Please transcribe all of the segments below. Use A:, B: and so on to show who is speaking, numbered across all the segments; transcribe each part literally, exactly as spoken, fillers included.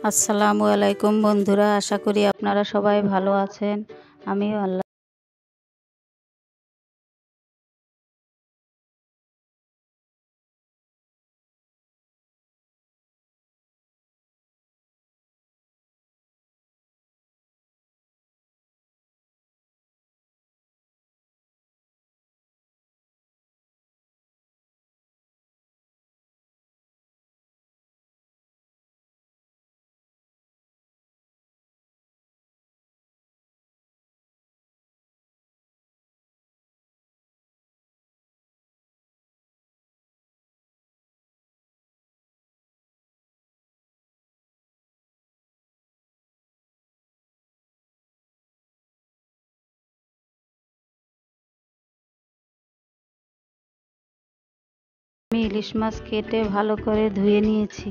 A: আসসালামু আলাইকুম বন্ধুরা, আশা করি আপনারা সবাই ভালো আছেন। আমিও আল্লাহ আমি ইলিশ মাছ কেটে ভালো করে ধুয়ে নিয়েছি।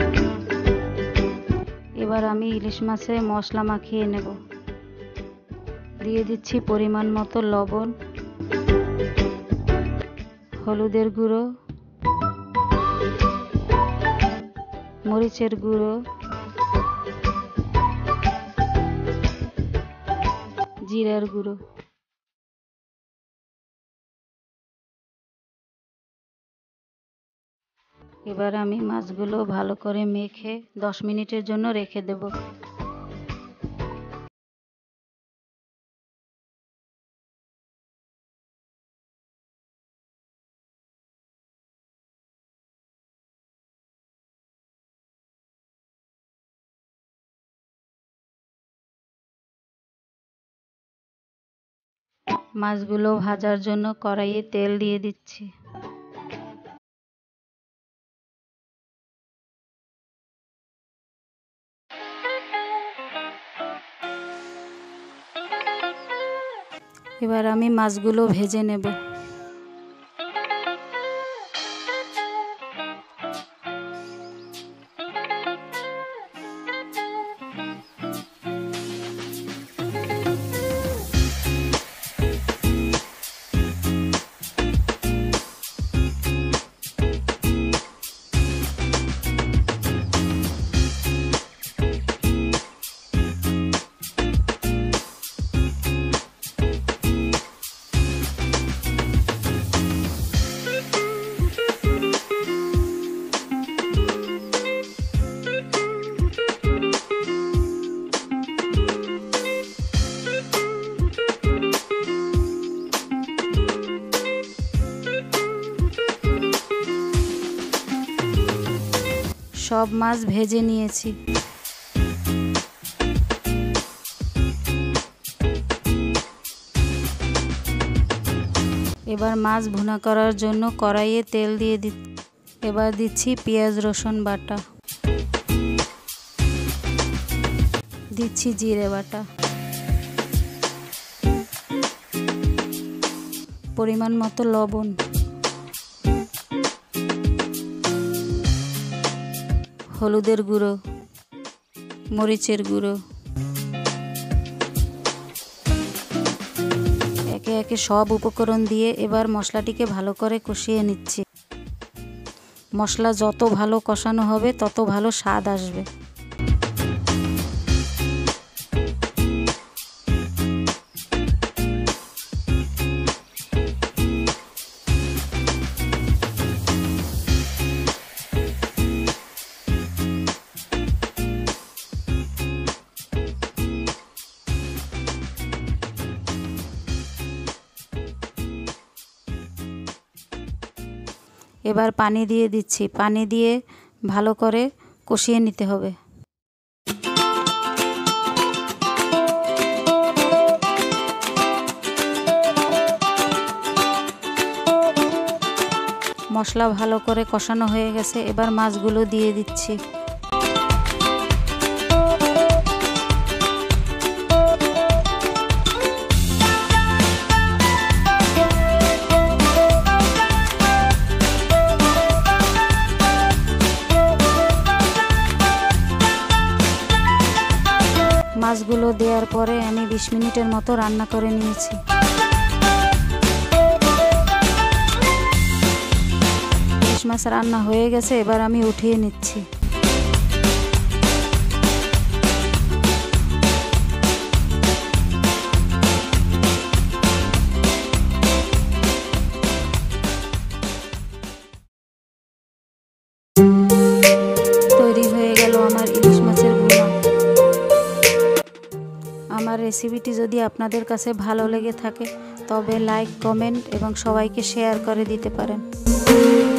A: এবার আমি ইলিশ মাছে মশলা মাখিয়ে নেব। দিয়ে দিচ্ছি পরিমাণ মতো লবণ, হলুদের গুঁড়ো, মরিচের গুঁড়ো, জিরার গুঁড়ো। এবার আমি মাছগুলো ভালো করে মেখে দশ মিনিটের জন্য রেখে দেব। মাছগুলো ভাজার জন্য কড়াইয়ে তেল দিয়ে দিচ্ছি। এবার আমি মাছগুলো ভেজে নেব। সব মাছ ভেজে নিয়েছি। এবার মাছ ভুনা করার জন্য কড়াইয়ে তেল দিয়ে দিচ্ছি। এবার দিচ্ছি পেঁয়াজ রসুন বাটা, দিচ্ছি জিরে বাটা, পরিমাণ মতো লবণ, হলুদের গুঁড়ো, মরিচের গুঁড়ো। একে একে সব উপকরণ দিয়ে এবার মশলাটিকে ভালো করে কষিয়ে নিচ্ছি। মশলা যত ভালো কষানো হবে তত ভালো স্বাদ আসবে। এবার পানি দিয়ে দিচ্ছি। পানি দিয়ে ভালো করে কষিয়ে নিতে হবে। মশলা ভালো করে কষানো হয়ে গেছে, এবার মাছগুলো দিয়ে দিচ্ছি। মাছগুলো দেওয়ার পরে আমি বিশ মিনিটের মতো রান্না করে নিয়েছি। ইলিশ মাছ রান্না হয়ে গেছে, এবার আমি উঠিয়ে নিচ্ছি। রেসিপিটি যদি আপনাদের কাছে ভালো লেগে থাকে তবে লাইক, কমেন্ট এবং সবাইকে শেয়ার করে দিতে পারেন।